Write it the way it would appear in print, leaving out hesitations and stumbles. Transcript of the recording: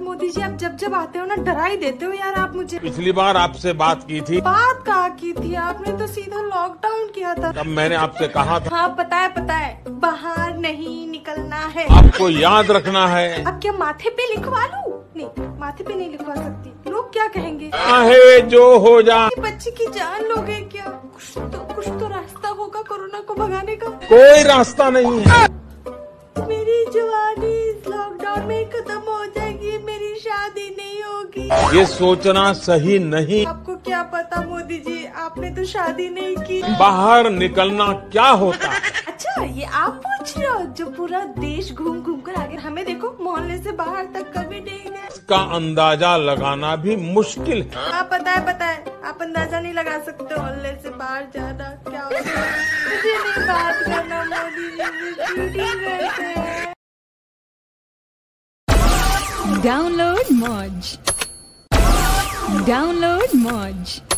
मोदी जी आप जब जब आते हो ना डरा ही देते हो यार आप मुझे। पिछली बार आपसे बात की थी। बात कहाँ की थी आपने, तो सीधा लॉकडाउन किया था। तब मैंने आपसे कहा था। हाँ पता है बाहर नहीं निकलना है। आपको याद रखना है। अब क्या माथे पे लिखवा लूं? नहीं माथे पे नहीं लिखवा सकती, लोग क्या कहेंगे। चाहे जो हो जा। बच्ची की जान लोगे क्या? कुछ तो रास्ता होगा कोरोना को भगाने का। कोई रास्ता नहीं है। मेरी जवानी इस लॉकडाउन में खत्म हो जाएगी, मेरी शादी नहीं होगी। ये सोचना सही नहीं। आपको क्या पता मोदी जी, आपने तो शादी नहीं की। बाहर निकलना क्या होता है? अच्छा ये आप पूछ रहे हो जो पूरा देश घूम घूम कर आगे, हमें देखो मोहल्ले से बाहर तक कभी नहीं गए। इसका अंदाजा लगाना भी मुश्किल है। हाँ पता है आप अंदाजा नहीं लगा सकते मोहल्ले से बाहर जाना क्या होता है। मुझे नहीं बात करना मोदी जी, शूटिंग करते हैं। Download Moj.